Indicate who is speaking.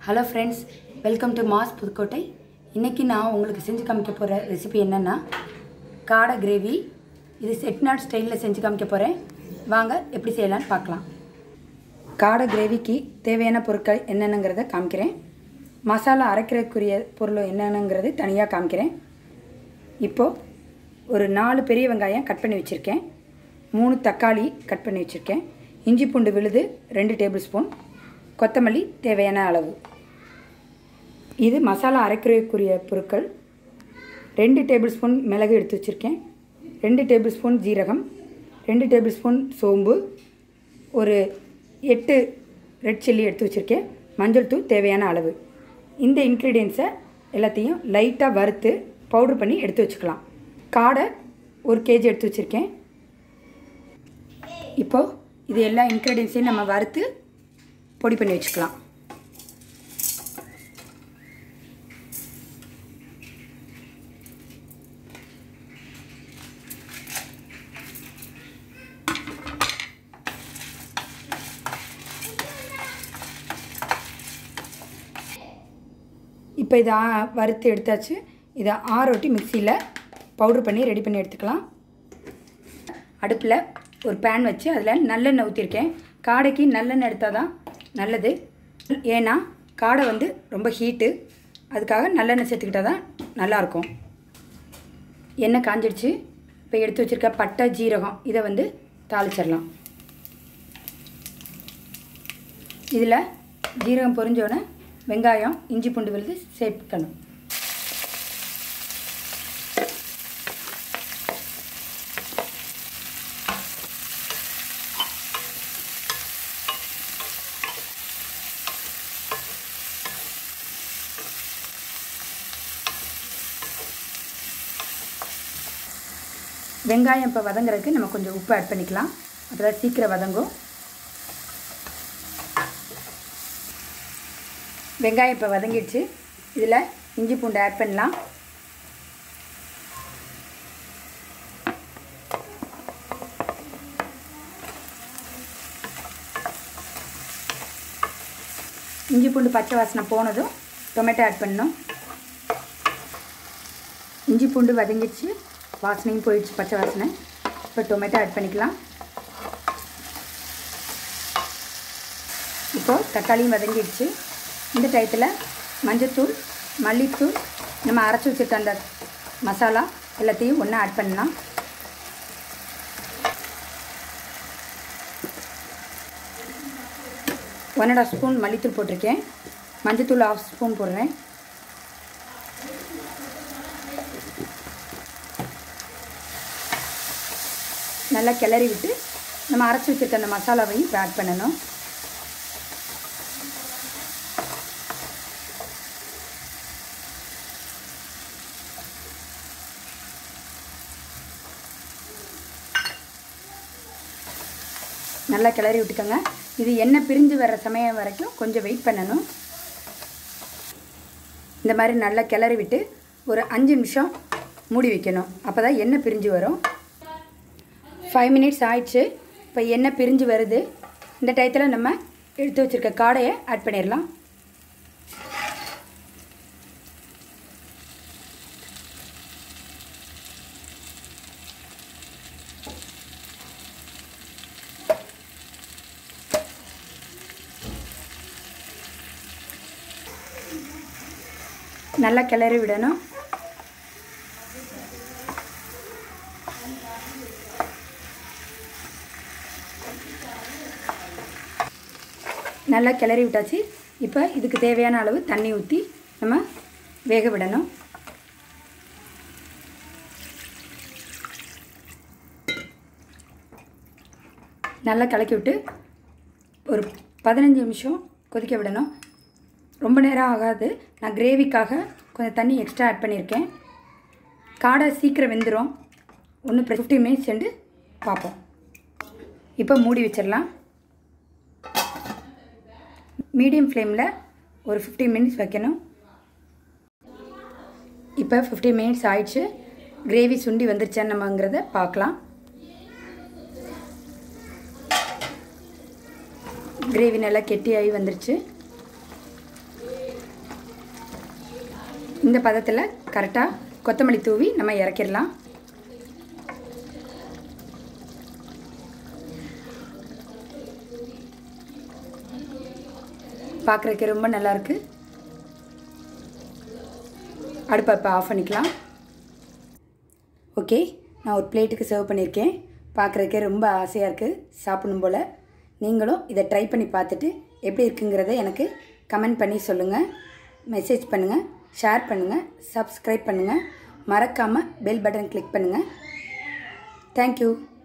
Speaker 1: Hello friends, welcome to mass Pudukkottai. இன்றைக்கி நான் உங்களுக்கு செஞ்சு காமிக்க போகிற ரெசிபி என்னென்னா காடை கிரேவி. இது செட்டிநாடு ஸ்டைலில் செஞ்சு காமிக்க போகிறேன். வாங்க எப்படி செய்யலான்னு பார்க்கலாம். காடை கிரேவிக்கு தேவையான பொருட்கள் என்னென்னங்கிறத காமிக்கிறேன். மசாலா அரைக்கிறதுக்குரிய பொருள் என்னென்னங்கிறது தனியாக காமிக்கிறேன். இப்போது ஒரு 4 பெரிய வெங்காயம் கட் பண்ணி வச்சுருக்கேன். 3 தக்காளி கட் பண்ணி வச்சுருக்கேன். இஞ்சி பூண்டு விழுது 2 டேபிள் ஸ்பூன். கொத்தமல்லி தேவையான அளவு. இது மசாலா அரைக்கிறதுக்குரிய பொருட்கள். 2 டேபிள் ஸ்பூன் மிளகு எடுத்து வச்சுருக்கேன். 2 டேபிள் ஸ்பூன் ஜீரகம், 2 டேபிள் ஸ்பூன் சோம்பு, ஒரு 8 ரெட் சில்லி எடுத்து வச்சுருக்கேன். மஞ்சள் தூள் தேவையான அளவு. இந்த இன்க்ரீடியன்ஸை எல்லாத்தையும் லைட்டாக வறுத்து பவுட்ரு பண்ணி எடுத்து வச்சுக்கலாம். காடை 1 கேஜி எடுத்து வச்சுருக்கேன். இப்போது இது எல்லா இன்க்ரீடியன்ஸையும் நம்ம வறுத்து பொடி பண்ணி வச்சுக்கலாம். இப்போ இதை வறுத்து எடுத்தாச்சு. இதை ஆரோட்டி மிக்சியில் பவுட்ரு பண்ணி ரெடி பண்ணி எடுத்துக்கலாம். அடுப்பில் ஒரு பேன் வச்சு அதில் நல்லெண்ணெய் ஊற்றிருக்கேன். காடைக்கு நல்லெண்ணெய் எடுத்தால் தான் நல்லது. ஏன்னா காடை ரொம்ப ஹீட்டு, அதுக்காக நல்லெண்ணெய் சேர்த்துக்கிட்டால் தான் நல்லாயிருக்கும். எண்ணெய் காஞ்சிடுச்சு. இப்போ எடுத்து வச்சுருக்க பட்டை ஜீரகம் இதை தாளிச்சிடலாம். இதில் ஜீரகம் பொரிஞ்சோடனே வெங்காயம் இஞ்சி பூண்டு விழுது சேர்க்கணும். வெங்காயம் இப்போ வதங்குறதுக்கு நம்ம கொஞ்சம் உப்பு ஆட் பண்ணிக்கலாம். அப்போ தான் சீக்கிரம் வதங்கும். வெங்காயம் இப்போ வதங்கிடுச்சு. இதில் இஞ்சி பூண்டு ஆட் பண்ணலாம். இஞ்சி பூண்டு பச்சை வாசனை போனதும் டொமேட்டோ ஆட் பண்ணணும். இஞ்சி பூண்டு வதங்கிடுச்சு, வாசனையும் போயிடுச்சு பச்சை வாசனை. இப்போ டொமேட்டோ ஆட் பண்ணிக்கலாம். இப்போது தக்காளியும் வதங்கிடுச்சு. இந்த டயத்தில் மஞ்சத்தூள், மல்லித்தூள், நம்ம அரைச்சி வச்சுருக்க அந்த மசாலா எல்லாத்தையும் ஒன்றா ஆட் பண்ணலாம். ஒன் அண்ட் 1/2 ஸ்பூன் மல்லித்தூள் போட்டிருக்கேன். மஞ்சத்தூள் 1/2 ஸ்பூன் போடுறேன். நல்லா கிளறி விட்டு நம்ம அரைச்சி வச்சுருக்க அந்த மசாலாவையும் இப்போ ஆட் பண்ணணும். நல்லா கிளறி விட்டுக்கோங்க. இது எண்ணெய் பிரிஞ்சு வர்ற சமயம் வரைக்கும் கொஞ்சம் வெயிட் பண்ணணும். இந்த மாதிரி நல்லா கிளறி விட்டு ஒரு 5 நிமிஷம் மூடி வைக்கணும். அப்போ தான் எண்ணெய் பிரிஞ்சு வரும். 5 மினிட்ஸ் ஆயிடுச்சு. இப்போ எண்ணெய் பிரிஞ்சு வருது. இந்த டயத்தில் நம்ம எடுத்து வச்சுருக்க காடையை ஆட் பண்ணிடலாம். நல்லா கிளறி விடணும். நல்லா கிளறி விட்டாச்சு. இப்போ இதுக்கு தேவையான அளவு தண்ணி ஊற்றி நம்ம வேக விடணும். நல்லா கலக்கி விட்டு ஒரு 15 நிமிஷம் கொதிக்க விடணும். ரொம்ப நேரம் ஆகாது. நான் கிரேவிக்காக கொஞ்சம் தண்ணி எக்ஸ்ட்ரா ஆட் பண்ணியிருக்கேன். காடை சீக்கிரம் வெந்துடும். 15 மினிட்ஸ் சென்று பார்ப்போம். இப்போ மூடி வச்சிடலாம். மீடியம் ஃப்ளேமில் ஒரு 15 மினிட்ஸ் வைக்கணும். இப்போ 15 மினிட்ஸ் ஆயிடுச்சு. கிரேவி சுண்டி வந்துருச்சான்னு நம்மங்கிறத பார்க்கலாம். கிரேவி நல்லா கெட்டியாகி வந்துருச்சு. இந்த பதத்தில் கரெக்டாக கொத்தமல்லி தூவி நம்ம இறக்கிடலாம். பார்க்குறதுக்கு ரொம்ப நல்லாயிருக்கு. அடுப்பை இப்போ ஆஃப் பண்ணிக்கலாம். ஓகே, நான் ஒரு பிளேட்டுக்கு சர்வ் பண்ணியிருக்கேன். பார்க்குறதுக்கே ரொம்ப ஆசையாக இருக்குது, சாப்பிடணும் போல். நீங்களும் இதை ட்ரை பண்ணி பார்த்துட்டு எப்படி இருக்குங்கிறத எனக்கு கமெண்ட் பண்ணி சொல்லுங்கள். மெசேஜ் பண்ணுங்கள், ஷேர் பண்ணுங்கள், சப்ஸ்கிரைப் பண்ணுங்கள். மறக்காமல் பெல் பட்டன் கிளிக் பண்ணுங்கள். தேங்க்யூ.